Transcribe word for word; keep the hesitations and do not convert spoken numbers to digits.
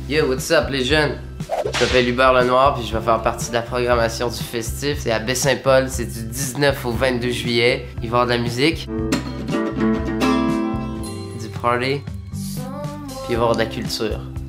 Yo, what's up les jeunes? Je m'appelle Hubert Lenoir puis je vais faire partie de la programmation du festif. C'est à Baie-Saint-Paul, c'est du dix-neuf au vingt-deux juillet. Il va y avoir de la musique, du party, puis il va y avoir de la culture.